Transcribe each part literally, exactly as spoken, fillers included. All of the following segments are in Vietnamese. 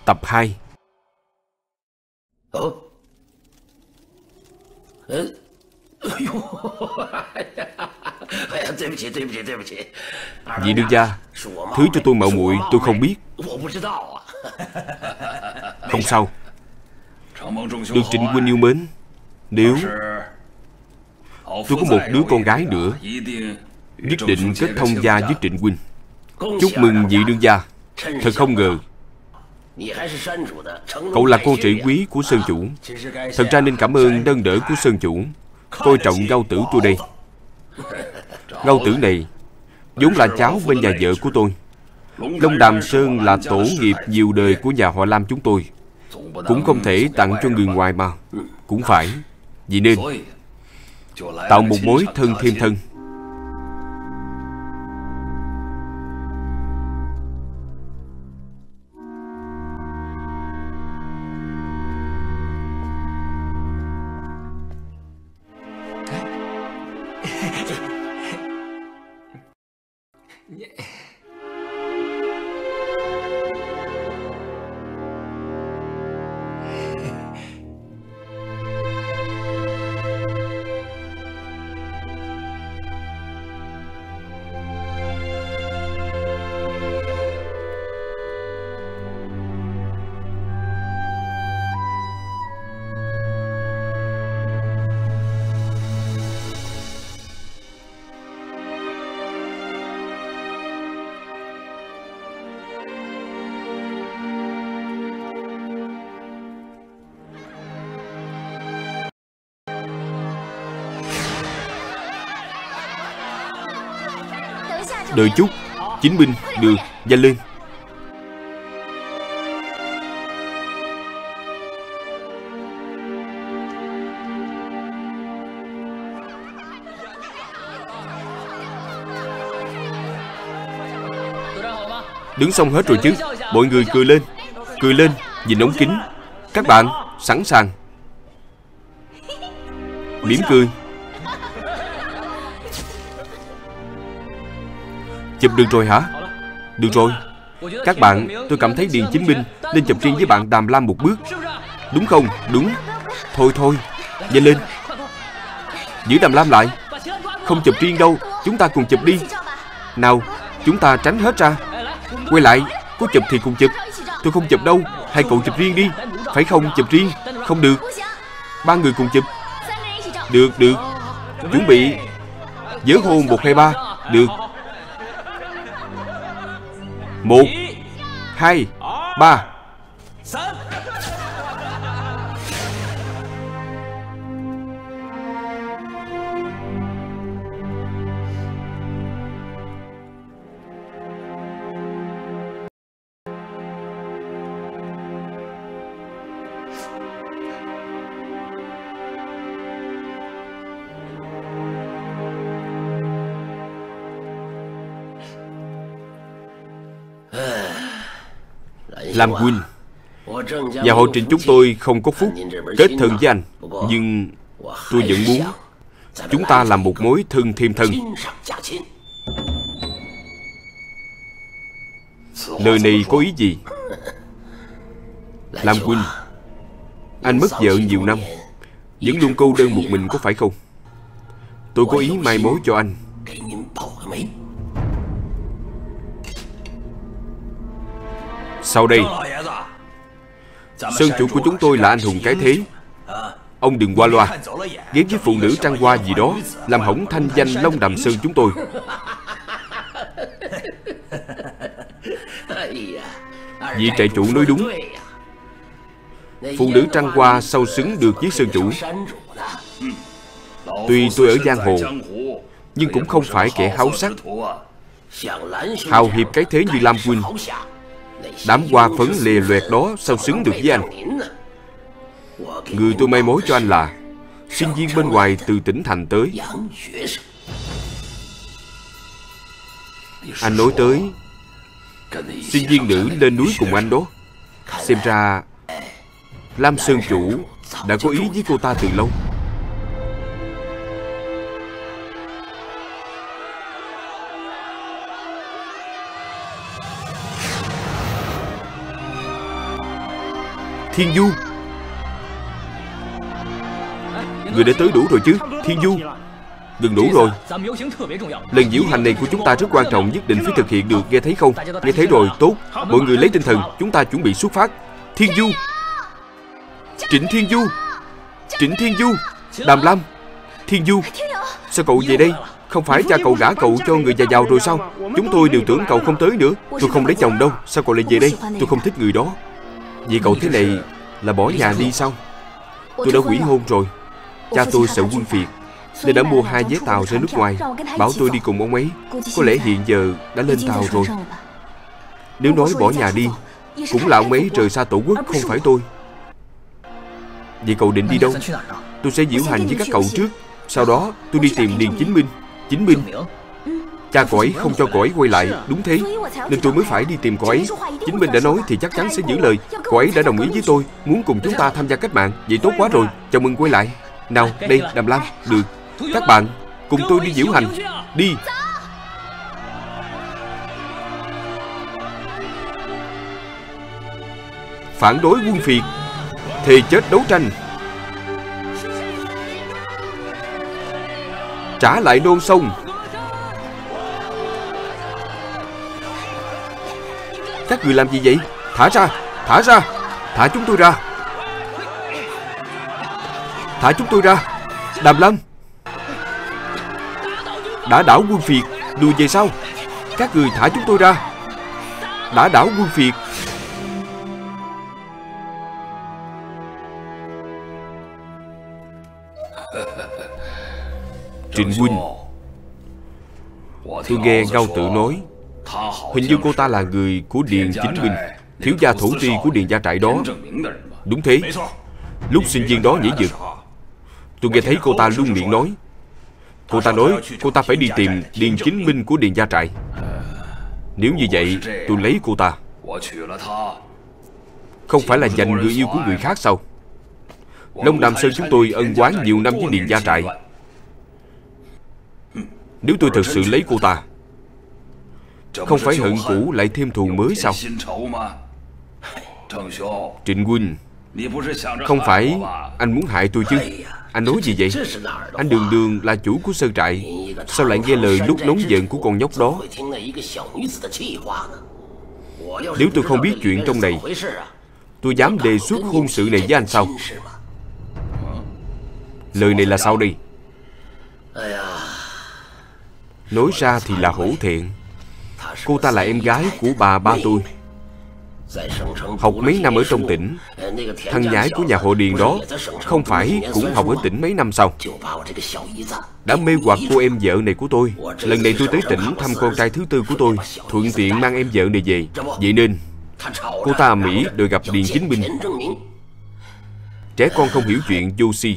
Tập hai. Vị đương gia, thứ cho tôi mạo muội, tôi không biết. Không sao. Được Trịnh huynh yêu mến, nếu tôi có một đứa con gái nữa, nhất định kết thông gia với Trịnh huynh. Chúc mừng vị đương gia. Thật không ngờ cậu là con rể quý của Sơn chủ. Thật ra nên cảm ơn nâng đỡ của Sơn chủ, coi trọng Ngao tử tôi đây. Ngao tử này vốn là cháu bên nhà vợ của tôi. Long Đàm Sơn là tổ nghiệp nhiều đời của nhà họ Lam chúng tôi, cũng không thể tặng cho người ngoài mà. Cũng phải, vì nên tạo một mối thân thêm thân. Đợi chút. Chính binh, được, nhanh lên. Đứng xong hết rồi chứ? Mọi người cười lên. Cười lên, nhìn ống kính. Các bạn, sẵn sàng. Mỉm cười. Chụp được rồi hả? Được rồi. Các bạn, tôi cảm thấy Điền Chính Minh nên chụp riêng với bạn Đàm Lam một bước. Đúng không? Đúng. Thôi thôi, nhanh lên. Giữ Đàm Lam lại. Không chụp riêng đâu, chúng ta cùng chụp đi. Nào, chúng ta tránh hết ra. Quay lại, có chụp thì cùng chụp. Tôi không chụp đâu, hai cậu chụp riêng đi. Phải không? Chụp riêng. Không được. Ba người cùng chụp. Được, được. Chuẩn bị. Nhớ hôn một, hai, ba. Được. Một, hai, ba. Lam huynh, nhà họ Trịnh chúng tôi không có phúc kết thân với anh, nhưng tôi vẫn muốn chúng ta làm một mối thân thêm thân. Lời này có ý gì? Lam huynh, anh mất vợ nhiều năm, vẫn luôn cô đơn một mình, có phải không? Tôi có ý mai mối cho anh. Sau đây, Sơn chủ của chúng tôi là anh hùng cái thế. Ông đừng qua loa, ghét với phụ nữ trăng hoa gì đó, làm hỏng thanh danh Long Đàm Sơn chúng tôi. Vị trại chủ nói đúng. Phụ nữ trăng hoa sao xứng được với Sơn chủ. Tuy tôi ở giang hồ, nhưng cũng không phải kẻ háo sắc. Hào hiệp cái thế như Lam huynh, đám hoa phấn lè loẹt đó sao xứng được với anh. Người tôi may mối cho anh là sinh viên bên ngoài từ tỉnh thành tới. Anh nói tới sinh viên nữ lên núi cùng anh đó. Xem ra Lam Sơn chủ đã có ý với cô ta từ lâu. Thiên Du, người đã tới đủ rồi chứ? Thiên Du, đừng đủ rồi. Lần diễu hành này của chúng ta rất quan trọng, nhất định phải thực hiện được, nghe thấy không? Nghe thấy rồi, tốt. Mọi người lấy tinh thần, chúng ta chuẩn bị xuất phát. Thiên Du, Trịnh Thiên Du, Trịnh Thiên Du, Đàm Lam, Thiên Du, sao cậu về đây? Không phải cha cậu gả cậu cho người già giàu rồi sao? Chúng tôi đều tưởng cậu không tới nữa. Tôi không lấy chồng đâu, sao cậu lại về đây? Tôi không thích người đó. Vì cậu thế này là bỏ nhà đi sao? Tôi đã hủy hôn rồi. Cha tôi sợ quân phiệt nên đã mua hai vé tàu ra nước ngoài, bảo tôi đi cùng ông ấy. Có lẽ hiện giờ đã lên tàu rồi. Nếu nói bỏ nhà đi, cũng là ông ấy rời xa tổ quốc, không phải tôi. Vậy cậu định đi đâu? Tôi sẽ diễu hành với các cậu trước, sau đó tôi đi tìm Điền Chính Minh. Chính Minh? Cha cậu ấy không cho cậu ấy quay lại. Đúng thế, nên tôi mới phải đi tìm cậu ấy. Chính Minh đã nói thì chắc chắn sẽ giữ lời. Cậu ấy đã đồng ý với tôi, muốn cùng chúng ta tham gia cách mạng. Vậy tốt quá rồi, chào mừng quay lại. Nào, đây, Đàm Lam, được. Các bạn, cùng tôi đi diễu hành. Đi. Phản đối quân phiệt, thề chết đấu tranh, trả lại non sông. Các người làm gì vậy? Thả ra, thả ra, thả chúng tôi ra. Thả chúng tôi ra. Đàm Lam, đã đảo quân phiệt, đùa về sao? Các người thả chúng tôi ra. Đã đảo quân phiệt. Trịnh huynh, tôi nghe Ngao Tự nói, hình như cô ta là người của Điền Chính Minh, thiếu gia thổ ti của Điền gia trại đó. Đúng thế. Lúc sinh viên đó nhảy vực, tôi nghe thấy cô ta luôn miệng nói. Cô ta nói cô ta phải đi tìm Điền Chính Minh của Điền gia trại. Nếu như vậy, tôi lấy cô ta. Không phải là giành người yêu của người khác sao? Long Đàm Sơn chúng tôi ân oán nhiều năm với Điền gia trại. Nếu tôi thật sự lấy cô ta, không phải hận cũ lại thêm thù mới sao? Trịnh huynh, không phải anh muốn hại tôi chứ? Anh nói gì vậy? Anh đường đường là chủ của sơn trại, sao lại nghe lời lúc nóng giận của con nhóc đó? Nếu tôi không biết chuyện trong này, tôi dám đề xuất hôn sự này với anh sao? Lời này là sao đây? Nói ra thì là hổ thẹn. Cô ta là em gái của bà ba tôi, học mấy năm ở trong tỉnh. Thằng nhãi của nhà họ Điền đó không phải cũng học ở tỉnh mấy năm sao? Đã mê hoặc cô em vợ này của tôi. Lần này tôi tới tỉnh thăm con trai thứ tư của tôi, thuận tiện mang em vợ này về. Vậy nên cô ta ở Mỹ đòi gặp Điền Chính Minh. Trẻ con không hiểu chuyện, vô si.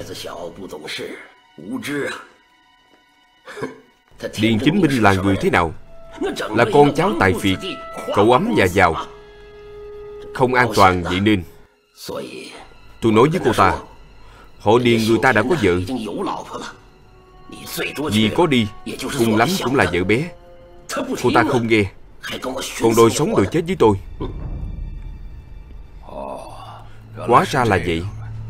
Điền Chính Minh là người thế nào? Là con cháu tài phiệt, cậu ấm nhà giàu, không an toàn. Vậy nên tôi nói với cô ta, họ Điền người ta đã có vợ, vì có đi cùng lắm cũng là vợ bé. Cô ta không nghe, còn đòi sống đòi chết với tôi. Hóa ra là vậy.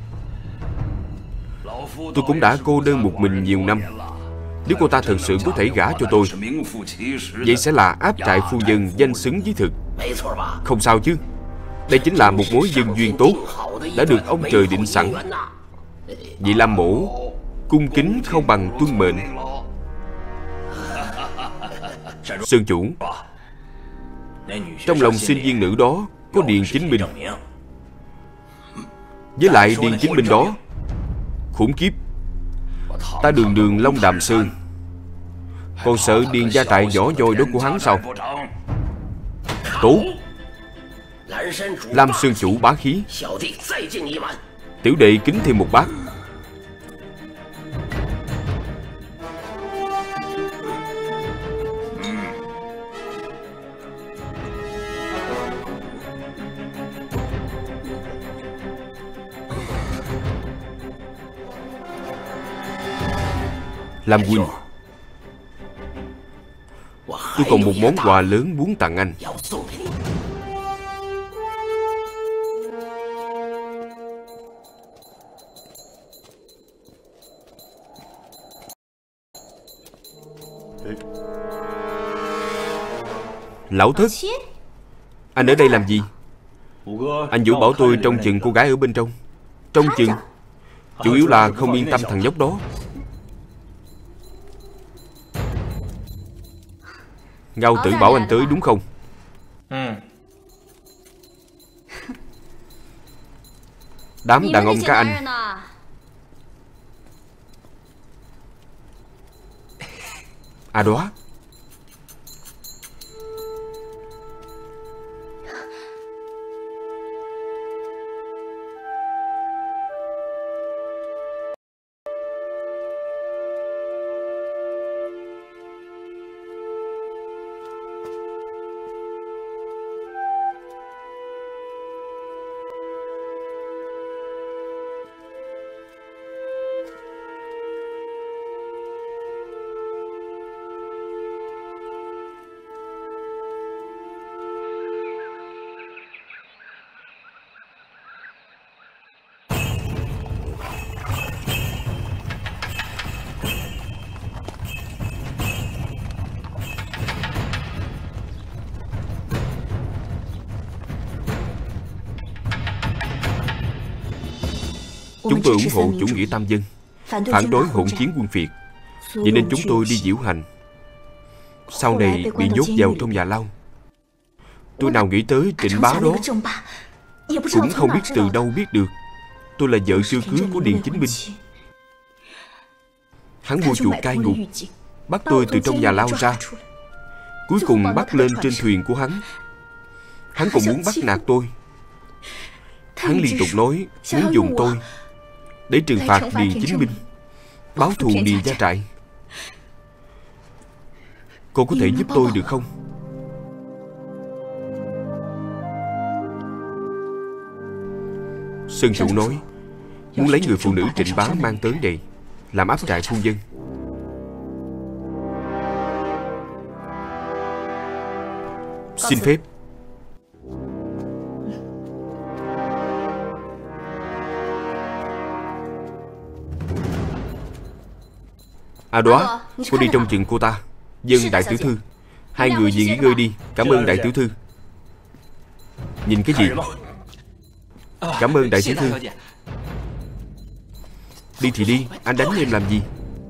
Tôi cũng đã cô đơn một mình nhiều năm. Nếu cô ta thật sự có thể gả cho tôi, vậy sẽ là áp trại phu nhân danh xứng với thực. Không sao chứ? Đây chính là một mối nhân duyên tốt, đã được ông trời định sẵn. Vậy Lam Mổ cung kính không bằng tuân mệnh. Sơn chủ, trong lòng sinh viên nữ đó có Điền Chính Minh. Với lại Điền Chính Minh đó khủng khiếp. Ta đường đường Long Đàm Sơn, còn sợ Điền gia trại nhỏ nhoi đó của hắn sao? Tốt. Lam Sơn chủ bá khí. Tiểu đệ kính thêm một bát. Lam huynh, tôi còn một món quà lớn muốn tặng anh. Lão Thất, anh ở đây làm gì? Anh Vũ bảo tôi trông chừng cô gái ở bên trong. Trông chừng? Chủ yếu là không yên tâm thằng nhóc đó. Ngao Tử bảo anh tới đúng không? Đám đàn ông các anh. À đó. Chúng tôi ủng hộ chủ nghĩa tam dân, phản đối hỗn chiến quân Việt. Vậy nên chúng tôi đi diễu hành, sau này bị nhốt vào trong nhà lao. Tôi nào nghĩ tới Trịnh Bá đó, cũng không biết từ đâu biết được tôi là vợ chưa cưới của Điền Chính Minh. Hắn mua chuộc cai ngục, bắt tôi từ trong nhà lao ra, cuối cùng bắt lên trên thuyền của hắn. Hắn còn muốn bắt nạt tôi. Hắn liên tục nói muốn dùng tôi để trừng phạt Điền Chính Minh, báo thù Điền Gia Trại. Cô có thể giúp tôi được không? Sơn chủ nói muốn lấy người phụ nữ Trịnh Bá mang tới đây làm áp trại phu nhân. Xin phép. À đó, cô đi trông chừng cô ta. Dân đại tiểu thư, hai người về nghỉ ngơi đi. Cảm ơn đại tiểu thư. Nhìn cái gì? Cảm ơn đại tiểu thư. Đi thì đi, anh đánh em làm gì?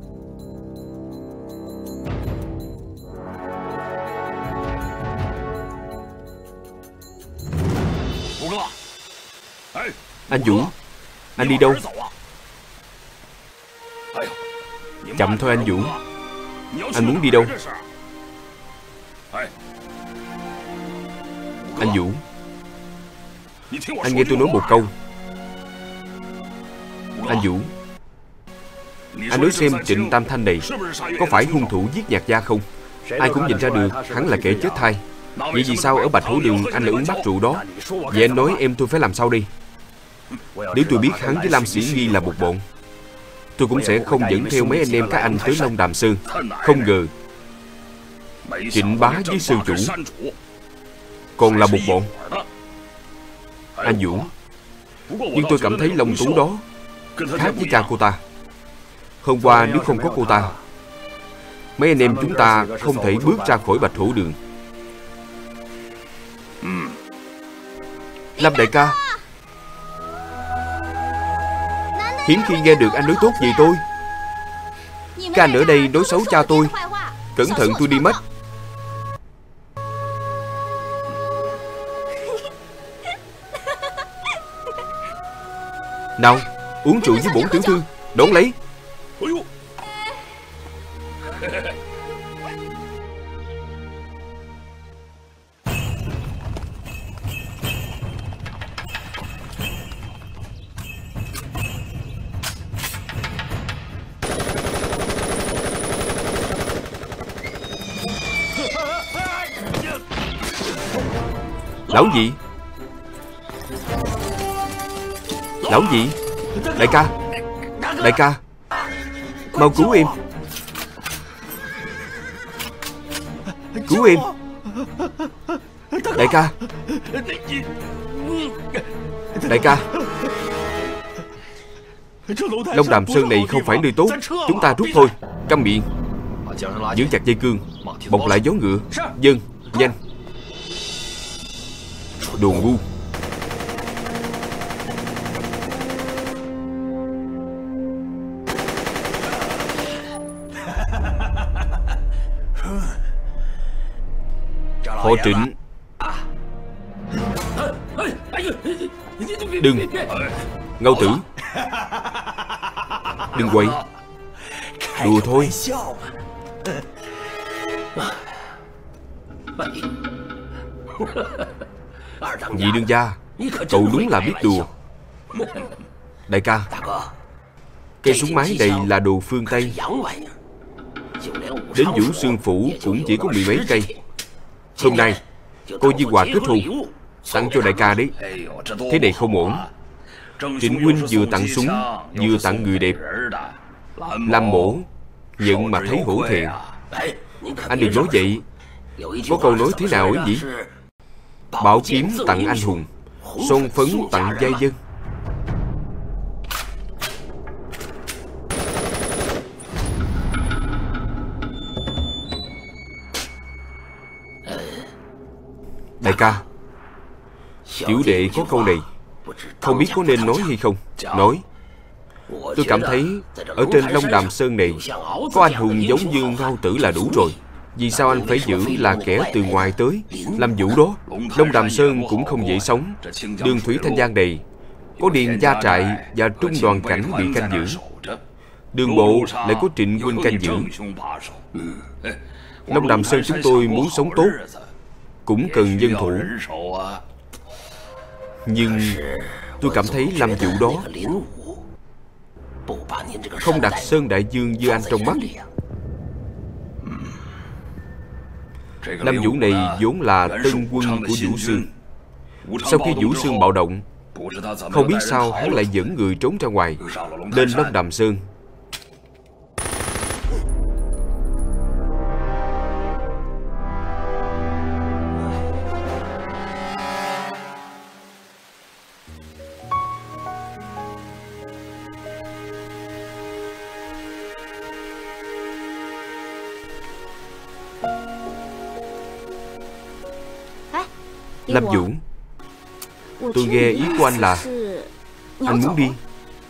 Anh Vũ, anh đi đâu? Chậm thôi anh Vũ. Anh muốn đi đâu? Anh Vũ, anh nghe tôi nói một câu. Anh Vũ, anh nói xem Trịnh Tam Thanh này có phải hung thủ giết Nhạc Gia không? Ai cũng nhìn ra được hắn là kẻ chết thai. Vậy vì sao ở Bạch Hổ Đường anh lại uống bát rượu đó? Vậy anh nói em tôi phải làm sao đi? Nếu tôi biết hắn với Lam Sĩ Nghi là một bọn, tôi cũng sẽ không dẫn theo mấy anh em các anh tới Long Đàm Sơn. Không ngờ Trịnh Bá với sư chủ còn là một bọn. Anh Vũ, nhưng tôi cảm thấy Long Tú đó khác với cha cô ta. Hôm qua nếu không có cô ta, mấy anh em chúng ta không thể bước ra khỏi Bạch Hổ Đường. Lâm đại ca, hiếm khi nghe được anh nói tốt về tôi. Các anh ở đây nói xấu cha tôi, cẩn thận tôi đi mất. Nào, uống rượu với bổn tiểu thư, đón lấy. Lão gì? Lão gì? Đại ca, đại ca, mau cứu em. Cứu em. Đại ca, đại ca, Long Đàm Sơn này không phải nơi tốt. Chúng ta rút thôi. Câm miệng. Giữ chặt dây cương, bọc lại vó ngựa. Vâng, nhanh. Đồ ngu. Họ Trịnh. Đừng. Ngâu Tử, đừng quậy. Đùa thôi. Vị đương gia, cậu đúng là biết đùa. Đại ca, cây súng máy này là đồ phương Tây. Đến Vũ Xương Phủ cũng chỉ có mười mấy cây. Hôm nay cô Di Hòa kết hôn, tặng cho đại ca đấy. Thế này không ổn. Trịnh huynh vừa tặng súng, vừa tặng người đẹp. Lam mổ nhận mà thấy hổ thẹn. Anh đừng nói vậy. Có câu nói thế nào ấy nhỉ? Bảo kiếm tặng anh hùng, son phấn tặng giai dân. Đại ca, tiểu đệ có câu này, không biết có nên nói hay không. Nói. Tôi cảm thấy ở trên Long Đàm Sơn này có anh hùng giống như Ngao Tử là đủ rồi. Vì sao anh phải giữ là kẻ từ ngoài tới làm vụ đó? Long Đàm Sơn cũng không dễ sống. Đường thủy Thanh Giang này có Điền Gia Trại và Trung Đoàn Cảnh bị canh giữ. Đường bộ lại có Trịnh huynh canh giữ. Long Đàm Sơn chúng tôi muốn sống tốt cũng cần dân thủ. Nhưng tôi cảm thấy làm vụ đó không đặt Sơn Đại Dương như anh trong mắt. Lâm Vũ này vốn là tân quân của Vũ Xương. Sau khi Vũ Xương bạo động, không biết sao hắn lại dẫn người trốn ra ngoài, lên Long Đàm Sơn. Lâm Vũ, tôi nghe ý của anh là anh muốn đi.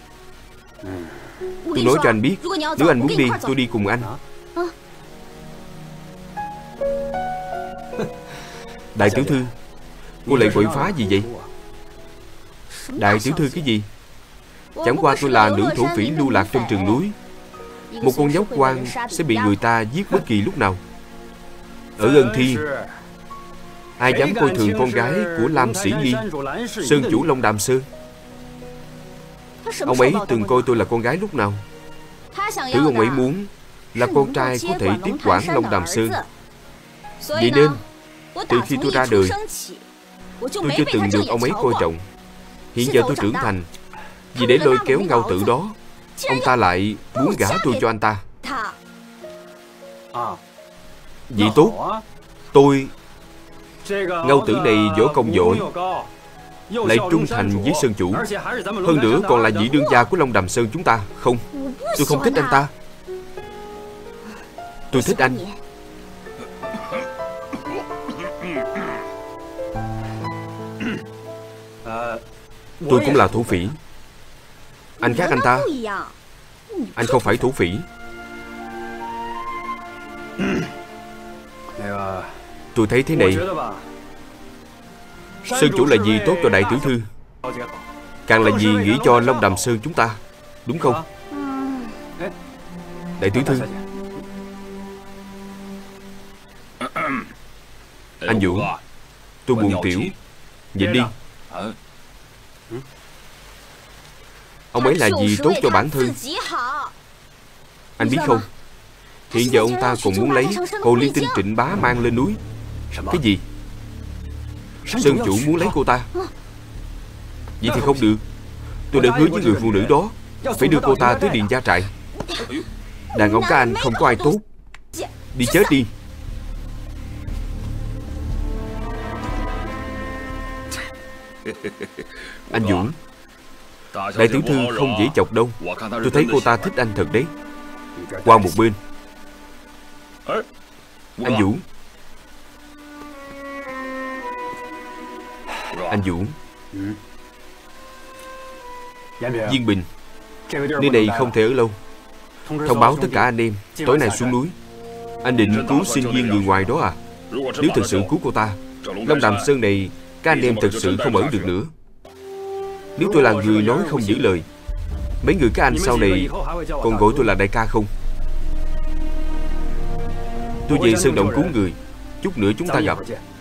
Tôi nói cho anh biết, nếu anh muốn đi, tôi đi cùng anh. Đại tiểu thư, cô lại quậy phá gì vậy? Đại tiểu thư cái gì? Chẳng qua tôi là nữ thổ phỉ lưu lạc trong rừng núi. Một con nhóc quan sẽ bị người ta giết bất kỳ lúc nào. Ở Ân Thiên, ai dám coi thường con gái của Lam Sĩ Nghi, sơn chủ Long Đàm Sơn? Ông ấy từng coi tôi là con gái lúc nào? Thứ ông ấy muốn là con trai có thể tiếp quản Long Đàm Sơn. Vậy nên từ khi tôi ra đời, tôi chưa từng được ông ấy coi trọng. Hiện giờ tôi trưởng thành, vì để lôi kéo Ngao Tử đó, ông ta lại muốn gả tôi cho anh ta. Vậy tốt, tôi Ngao Tử này võ công giỏi, lại trung thành với sơn chủ, hơn nữa còn là vị đương gia của Long Đàm Sơn chúng ta. Không, tôi không thích anh ta. Tôi thích anh. Tôi cũng là thổ phỉ. Anh khác anh ta. Anh không phải thổ phỉ. Tôi thấy thế này, sơn chủ là gì tốt cho đại tiểu thư, càng là gì nghĩ cho Long Đàm Sơn chúng ta, đúng không? Đại tiểu thư. Anh Vũ, tôi buồn tiểu, nhịn đi. Ông ấy là gì tốt cho bản thân. Anh biết không, hiện giờ ông ta còn muốn lấy cô Liên Tinh Trịnh Bá mang lên núi. Cái gì? Sơn chủ muốn lấy cô ta? Vậy thì không được. Tôi đã hứa với người phụ nữ đó phải đưa cô ta tới Điền Gia Trại. Đàn ông các anh không có ai tốt. Đi chết đi. Anh Dũng, đại tiểu thư không dễ chọc đâu. Tôi thấy cô ta thích anh thật đấy. Qua một bên. Anh Vũ. Anh Vũ. Viên Bình, nơi này không thể ở lâu. Thông báo tất cả anh em tối nay xuống núi. Anh định cứu sinh viên người ngoài đó à? Nếu thực sự cứu cô ta, Long Đàm Sơn này các anh em thực sự không ở được nữa. Nếu tôi là người nói không giữ lời, mấy người các anh sau này còn gọi tôi là đại ca không? Tôi về Sơn Động cứu người, chút nữa chúng ta gặp.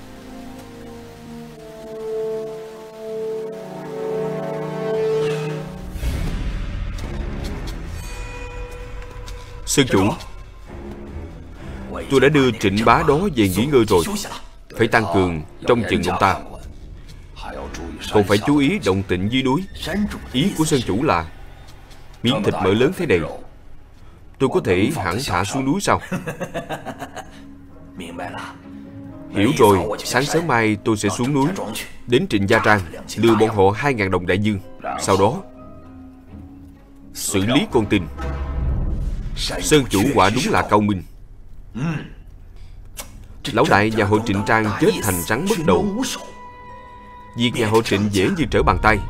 Sơn chủ, tôi đã đưa Trịnh Bá đó về nghỉ ngơi rồi. Phải tăng cường trông chừng ông ta, còn phải chú ý động tĩnh dưới núi. Ý của Sơn chủ là miếng thịt mỡ lớn thế này tôi có thể hẳn thả xuống núi sao? Hiểu rồi. Sáng sớm mai tôi sẽ xuống núi, đến Trịnh Gia Trang lừa bọn họ hai ngàn đồng đại dương. Sau đó xử lý con tin. Sơn chủ quả đúng là cao minh. Lão đại nhà họ Trịnh Trang chết thành rắn mất đầu, việc nhà họ Trịnh dễ như trở bàn tay.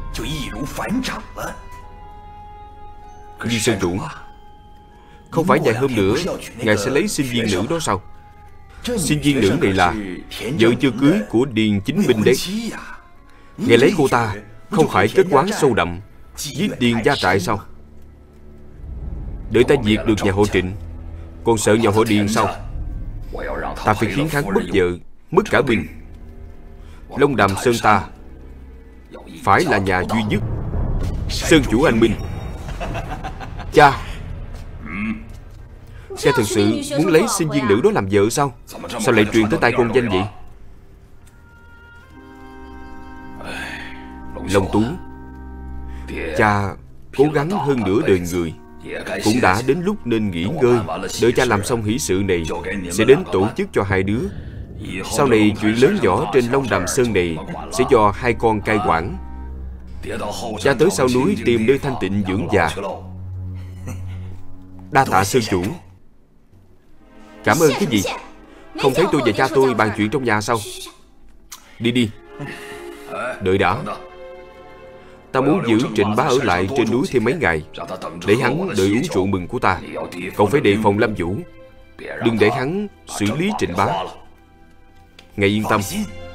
Nhưng Sơn chủ, không phải vài hôm nữa ngài sẽ lấy sinh viên nữ đó sao? Sinh viên nữ này là vợ chưa cưới của Điền Chính Minh đấy. Ngài lấy cô ta không phải kết quán sâu đậm giết Điền gia trại sao? Đợi ta diệt được nhà họ Trịnh, còn sợ nhà họ Điền sao? Ta phải khiến hắn mất vợ, mất cả binh. Long Đàm Sơn ta phải là nhà duy nhất. Sơn chủ anh minh. Cha, cha thực sự muốn lấy sinh viên nữ đó làm vợ sao? Sao lại truyền tới tay con danh vậy? Long Tú, cha cố gắng hơn nửa đời người, cũng đã đến lúc nên nghỉ ngơi. Đợi cha làm xong hỷ sự này, sẽ đến tổ chức cho hai đứa. Sau này chuyện lớn nhỏ trên Long Đàm Sơn này sẽ do hai con cai quản. Cha tới sau núi tìm nơi thanh tịnh dưỡng già. Đa tạ Sơn chủ. Cảm ơn cái gì? Không thấy tôi và cha tôi bàn chuyện trong nhà sao? Đi đi. Đợi đã. Ta muốn giữ Trịnh Bá ở lại trên núi thêm mấy ngày, để hắn đợi uống rượu mừng của ta. Cậu phải đề phòng Lâm Vũ, đừng để hắn xử lý Trịnh Bá. Ngài yên tâm.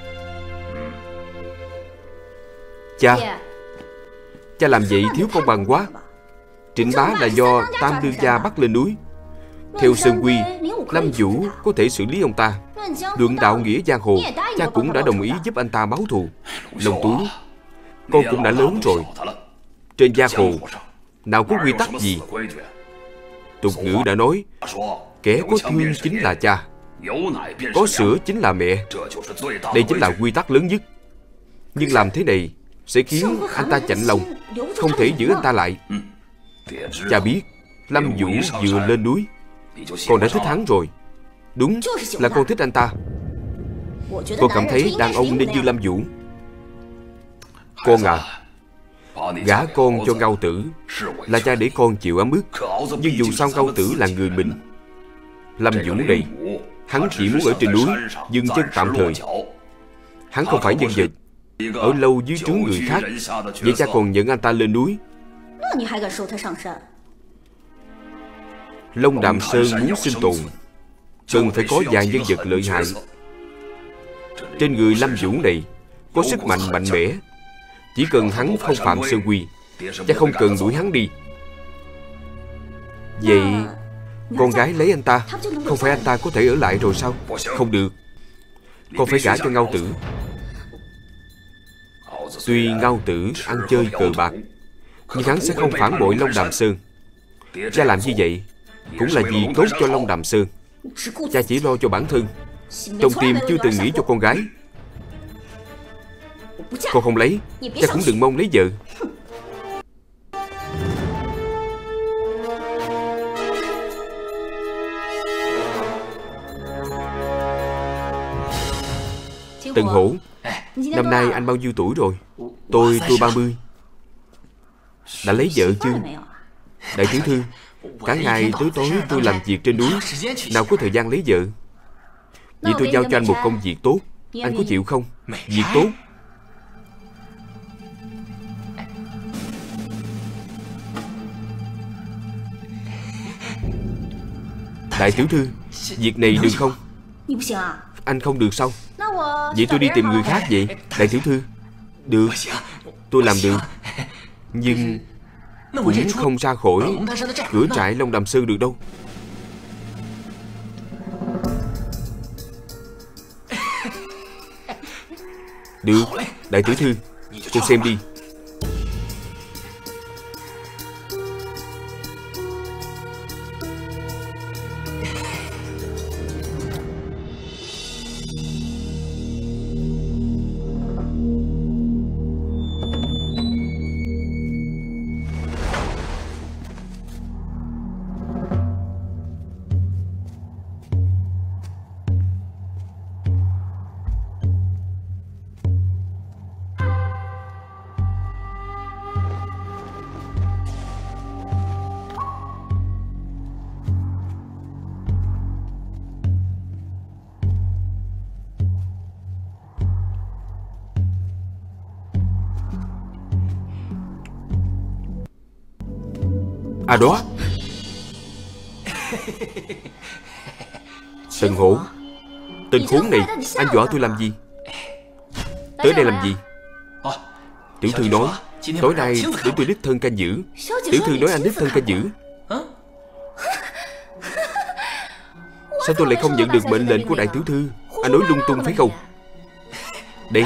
Cha, cha làm vậy thiếu công bằng quá. Trịnh Bá là do Tam Đương gia bắt lên núi. Theo Sơn quy, Lâm Vũ có thể xử lý ông ta. Luận đạo nghĩa giang hồ, cha cũng đã đồng ý giúp anh ta báo thù. Long Tú, con cũng đã lớn rồi. Trên giang hồ nào có quy tắc gì? Tục ngữ đã nói, kẻ có thương chính là cha, có sữa chính là mẹ. Đây chính là quy tắc lớn nhất. Nhưng làm thế này sẽ khiến anh ta chạnh lòng, không thể giữ anh ta lại. Cha biết Lâm Vũ vừa lên núi, con đã thích hắn rồi. Đúng là con thích anh ta. Con cảm thấy đàn ông nên như Lâm Vũ. Con à, gả con cho Ngao Tử là cha để con chịu ấm ức. Nhưng dù sao Ngao Tử là người mình. Lâm Vũ này, hắn chỉ muốn ở trên núi dừng chân tạm thời. Hắn không phải nhân vật ở lâu dưới trướng người khác. Vậy cha còn nhận anh ta lên núi? Long Đàm Sơn muốn sinh tồn, cần phải có vài nhân vật lợi hại. Trên người Lâm Vũ này có sức mạnh mạnh mẽ. Chỉ cần hắn không phạm sơn quy, cha không cần đuổi hắn đi. Vậy con gái lấy anh ta, không phải anh ta có thể ở lại rồi sao? Không được, con phải gả cho Ngao Tử. Tuy Ngao Tử ăn chơi cờ bạc, nhưng hắn sẽ không phản bội Long Đàm Sơn. Cha làm như vậy cũng là vì tốt cho Long Đàm Sơn. Cha chỉ lo cho bản thân, trong tim chưa từng nghĩ cho con gái. Con không lấy, cha cũng đừng mong lấy vợ. Tần Hổ, năm nay anh bao nhiêu tuổi rồi? Tôi, tôi ba mươi. Đã lấy vợ chưa? Đại tiểu thư, Cả ngày tới tối tôi làm việc trên núi, nào có thời gian lấy vợ. Vậy tôi giao cho anh một công việc tốt, anh có chịu không? Việc tốt. Đại tiểu thư, việc này được không? Anh không được sao? Vậy tôi đi tìm người khác vậy. Đại tiểu thư, được, tôi làm được. Nhưng cũng không ra khỏi cửa trại Long Đàm Sơn được đâu. Được, đại tiểu thư, cô xem đi. À đó, Tần Hổ, tên khốn này, anh dọa tôi làm gì? Tới đây làm gì? Tiểu thư nói tối nay để tôi đích thân canh giữ. Tiểu thư nói anh đích thân canh giữ. Sao tôi lại không nhận được mệnh lệnh của đại tiểu thư? Anh nói lung tung phải không? Đây,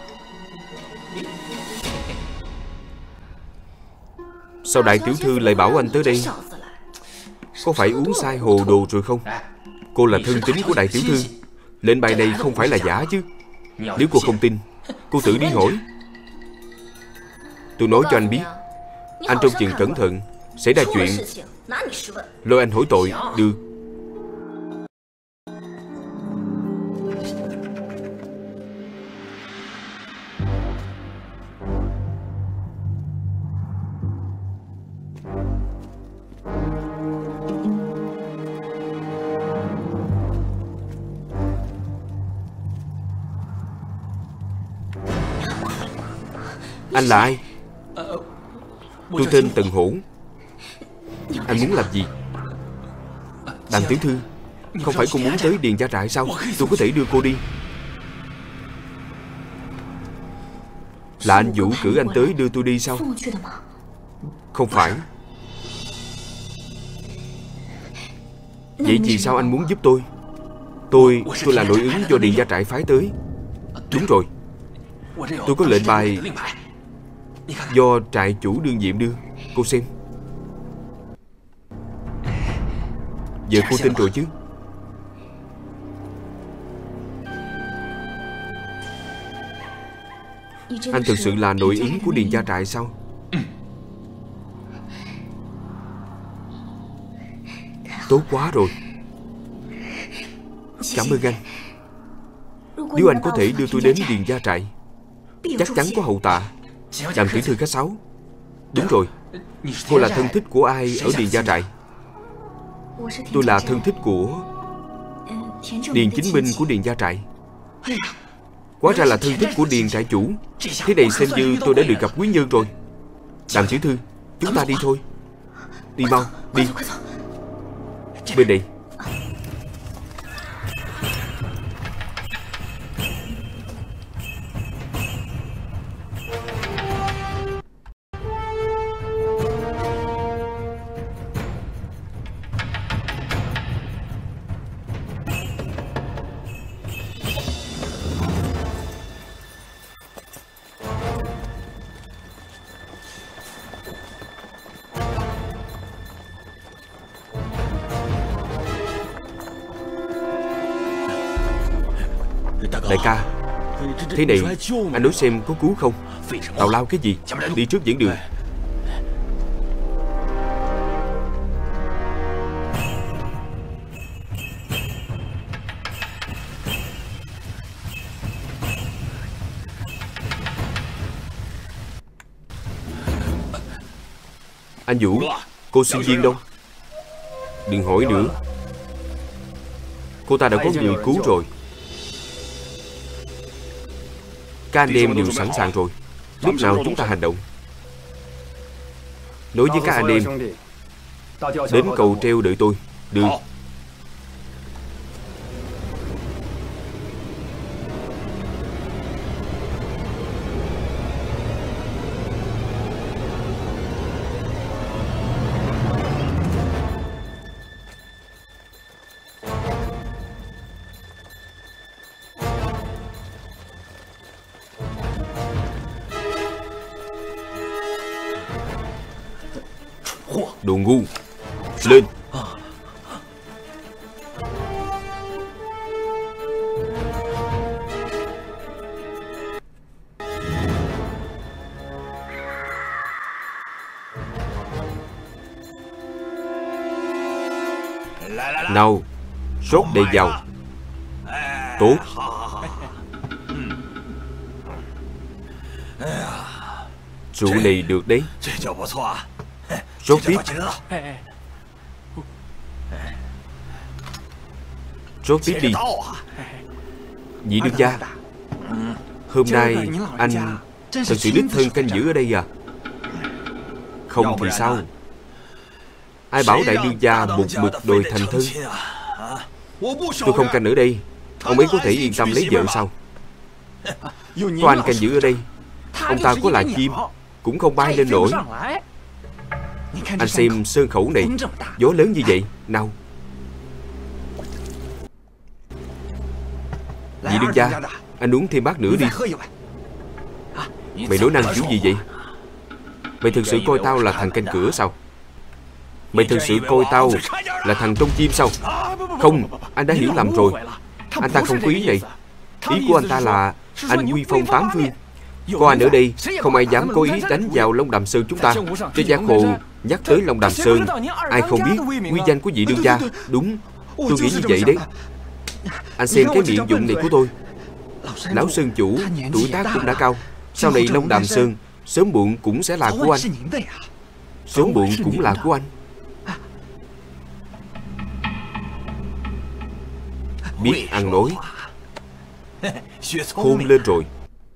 sao đại tiểu thư lại bảo anh tới đây? Có phải uống sai hồ đồ rồi không? Cô là thân tín của đại tiểu thư, lệnh bài này không phải là giả chứ? Nếu cô không tin, cô tự đi hỏi. Tôi nói cho anh biết, anh trông chừng cẩn thận, xảy ra chuyện lôi anh hỏi tội. Được. Anh là ai? Tôi tên Tần Hổ. Anh muốn làm gì? Đàm tiểu thư, không phải cô muốn tới Điền Gia Trại sao? Tôi có thể đưa cô đi. Là anh Vũ cử anh tới đưa tôi đi sao? Không phải. Vậy vì sao anh muốn giúp tôi? Tôi, tôi là nội ứng do Điền Gia Trại phái tới. Đúng rồi, tôi có lệnh bài do trại chủ đương nhiệm đưa. Cô xem. Giờ cô tin rồi chứ? Anh thực sự là nội ứng của Điền Gia Trại sao? Tốt quá rồi. Cảm ơn anh. Nếu anh có thể đưa tôi đến Điền Gia Trại, chắc chắn có hậu tạ. Đàm tiểu thư khách sáo. Đúng rồi, cô là thân thích của ai ở Điền Gia Trại? Tôi là thân thích của Điền Chính Minh của Điền Gia Trại. Hóa ra là thân thích của Điền trại chủ. Thế này xem như tôi đã được gặp quý nhân rồi. Đàm tiểu thư, chúng ta đi thôi. Đi mau, đi. Bên đây. Đại ca, thế này anh nói xem có cứu không? Tào lao cái gì? Đi trước dẫn đường. Anh Vũ, cô sinh viên đâu? Đừng hỏi nữa. Cô ta đã có người cứu rồi. Các anh em đều sẵn sàng rồi. Lúc nào chúng ta hành động? Nói với các anh em, đến cầu treo đợi tôi. Được. Đồ ngu. Lên. Nào, sốt đầy vào. Tốt. Rượu này được đấy. Sốt tiếp. Sốt tiếp đi. Vị đương gia, hôm nay anh thật sự đích thân canh giữ ở đây à? Không thì sao? Ai bảo đại đương gia một mực đòi thành thân? Tôi không canh ở đây, ông ấy có thể yên tâm lấy vợ sao? Có anh canh giữ ở đây, ông ta có là chim cũng không bay lên nổi. Anh xem sơn khẩu này, gió lớn như vậy. Nào, vị đương gia, anh uống thêm bát nữa đi. Mày nói năng kiểu gì vậy? Mày thực sự coi tao là thằng canh cửa sao? Mày thực sự coi tao là thằng trông chim sao? Không, anh đã hiểu lầm rồi. Anh ta không có ý này. Ý của anh ta là anh uy phong tám phương. Có anh ở đây, không ai dám có ý đánh vào Long Đàm Sơn chúng ta. Trên giang hồ nhắc tới Long Đàm Sơn, ai không biết uy danh của vị đương gia. Đúng, tôi nghĩ như vậy đấy. Anh xem cái miệng dụng này của tôi. Lão Sơn chủ tuổi tác cũng đã cao. Sau này Long Đàm Sơn sớm muộn cũng sẽ là của anh. Sớm muộn cũng là của anh. Biết ăn nói. Khôn lên rồi.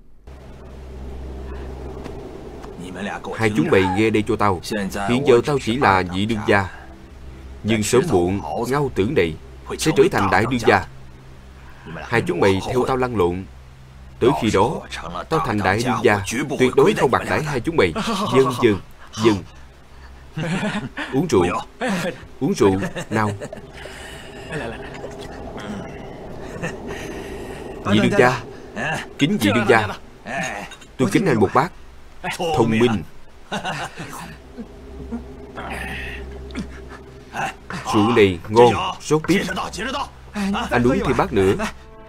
Hai chúng mày nghe đây cho tao. Hiện giờ tao chỉ là vị đương gia, nhưng sớm muộn Ngao Tưởng này sẽ trở thành đại đương gia. Hai chúng mày theo tao lăn lộn. Tới khi đó tao thành đại đương gia, tuyệt đối không bạc đãi hai chúng mày. Dân dân dân. Uống rượu. Uống rượu nào. Vị đương gia, kính vị đương gia, tôi kính anh một bát. Thông minh. Rượu này ngon, sốt tiếp. Anh uống thêm bát nữa.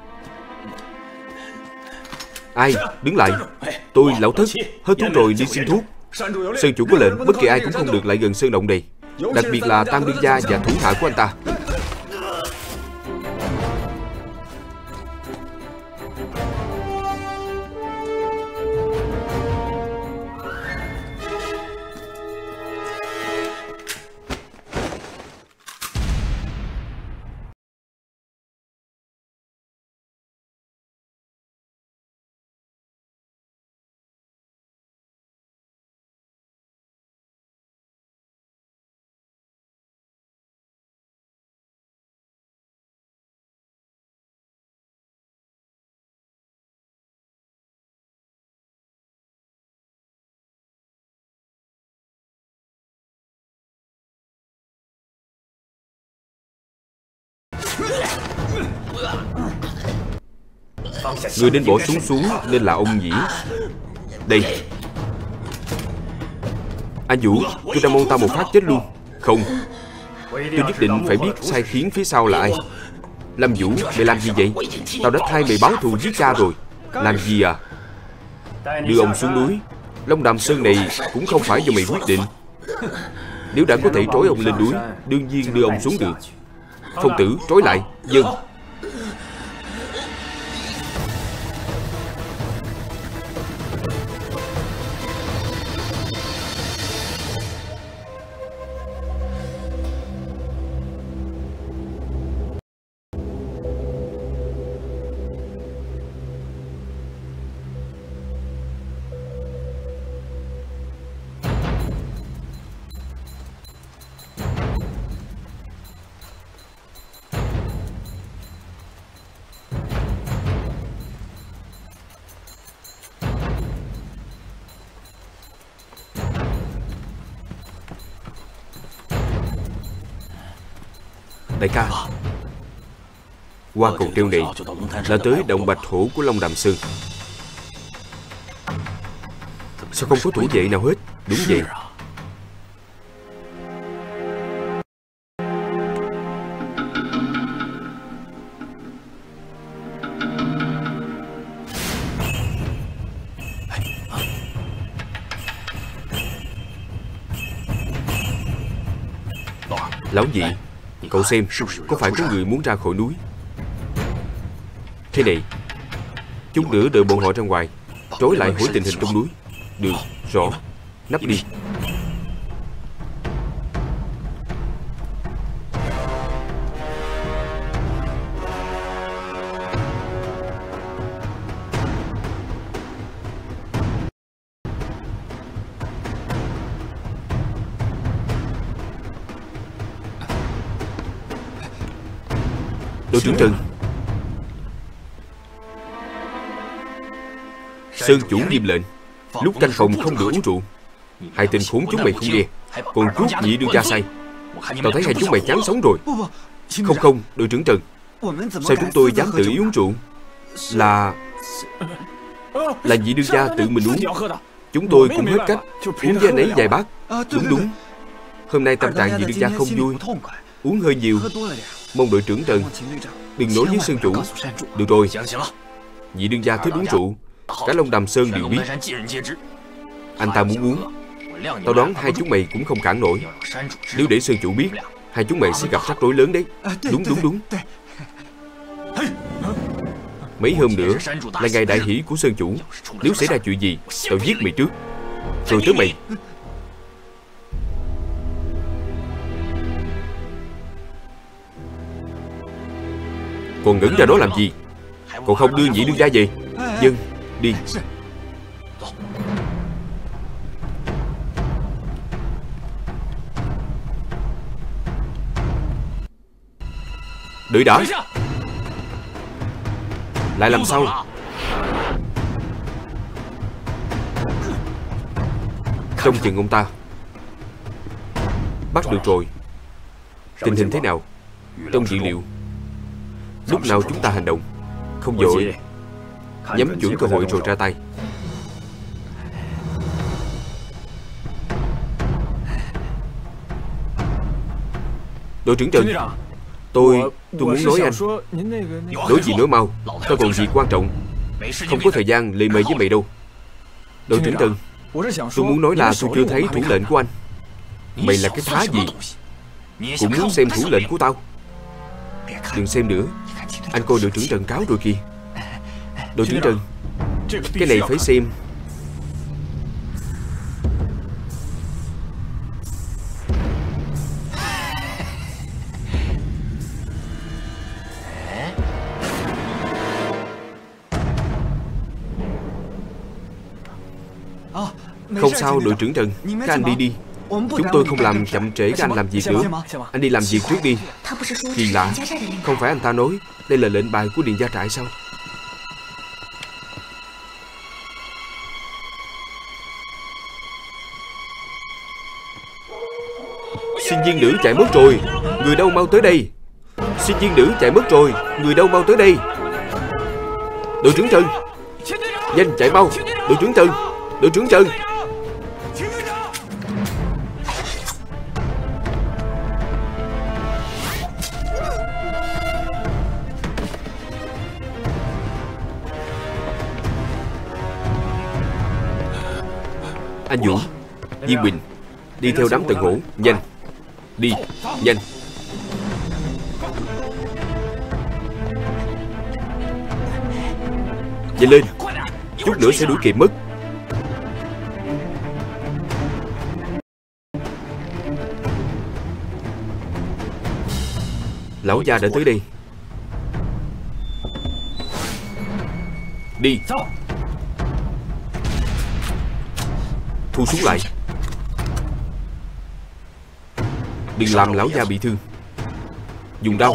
Ai, đứng lại. Tôi lão thất, hết thuốc rồi, đi xin thuốc. Sơn chủ có lệnh, bất kỳ ai cũng không được lại gần sơn động này, đặc biệt là Tam đương gia và thủ hạ của anh ta. Người nên bỏ súng xuống nên là ông nhỉ. Đây. Anh Vũ, tôi đang mong tao một phát chết luôn. Không, tôi nhất định phải biết sai khiến phía sau là ai. Lâm Vũ, mày làm gì vậy? Tao đã thay mày báo thù giết cha rồi. Làm gì à? Đưa ông xuống núi. Long Đàm Sơn này cũng không phải do mày quyết định. Nếu đã có thể trói ông lên núi, đương nhiên đưa ông xuống được. Phong tử, trói lại. Dân. Đại ca, qua cầu treo này là tới động Bạch Hổ của Long Đàm Sơn. Sao không có thủ vệ nào hết? Đúng vậy. Lão nhị, cậu xem, có phải có người muốn ra khỏi núi? Thế này, chút nữa đợi bọn họ ra ngoài, trói lại hỏi tình hình trong núi. Được, rõ. Nắp đi. Đội trưởng Trần. Sơn chủ nghiêm lệnh, lúc canh phòng không được uống rượu. Hai tên khốn chúng mày không nghe, còn chuốc nhị đương gia say. Tao thấy hai chúng mày chán sống rồi. Không không, đội trưởng Trần, sao chúng tôi dám tự ý uống rượu? Là Là nhị đương gia tự mình uống. Chúng tôi cũng hết cách, uống với anh ấy vài bát. Đúng đúng, hôm nay tâm trạng nhị đương gia không vui, uống hơi nhiều. Mong đội trưởng Trần đừng nói với Sơn chủ. Được rồi, nhị đương gia thích uống rượu, cả Long Đàm Sơn đều biết. Anh ta muốn uống, tao đoán hai chúng mày cũng không cản nổi. Nếu để Sơn chủ biết, hai chúng mày sẽ gặp rắc rối lớn đấy. Đúng đúng đúng. Mấy hôm nữa là ngày đại hỷ của Sơn chủ. Nếu xảy ra chuyện gì, tao giết mày trước, rồi tới mày. Còn ngẩn ra đó làm gì? Còn không đưa nhị đương gia về. Dân, đi. Đợi đã. Lại làm sao? Trông chừng ông ta. Bắt được rồi. Tình hình thế nào? Trong dữ liệu. Lúc nào chúng ta hành động? Không vội, nhắm chuẩn cơ hội rồi ra tay. Đội trưởng Trần, Tôi, tôi muốn nói anh. Nói gì nói mau, tao còn gì quan trọng. Không có thời gian lề mề với mày đâu. Đội trưởng Trần, tôi muốn nói là tôi chưa thấy thủ lệnh của anh. Mày là cái thá gì? Cũng muốn xem thủ lệnh của tao? Đừng xem nữa, anh coi đội trưởng Trần cáo rồi kìa. Đội trưởng Trần, cái này phải xem. Không sao đội trưởng Trần, các anh đi đi. Chúng tôi không làm chậm trễ các anh làm việc nữa. Anh đi làm việc trước đi. Kỳ lạ, không phải anh ta nói đây là lệnh bài của Điền Gia Trại sao? Sinh viên nữ chạy mất rồi, người đâu mau tới đây. Sinh viên nữ chạy mất rồi, người đâu mau tới đây. Đội trưởng Trần, nhanh chạy mau. Đội trưởng Trần, đội trưởng Trần. Anh Vũ, Viên Bình, đi theo đám Tần Hổ, nhanh. Đi, nhanh. Nhanh lên, chút nữa sẽ đuổi kịp mất. Lão gia đã tới đây. Đi. Thu súng lại. Đừng làm lão gia bị thương. Dùng đao.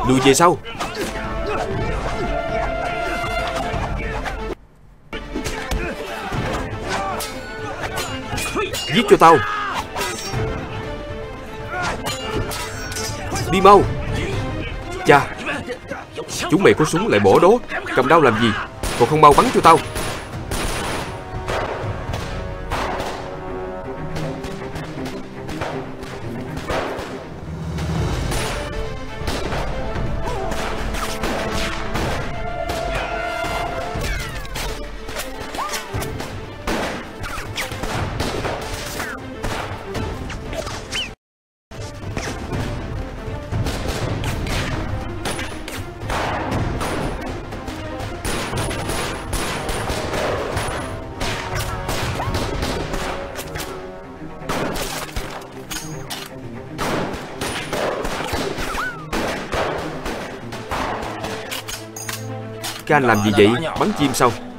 Lùi về sau. Giết cho tao. Đi mau. Chà, chúng mày có súng lại bỏ đó. Cầm đao làm gì? Còn không mau bắn cho tao. Các anh làm gì vậy? Bắn chim sao?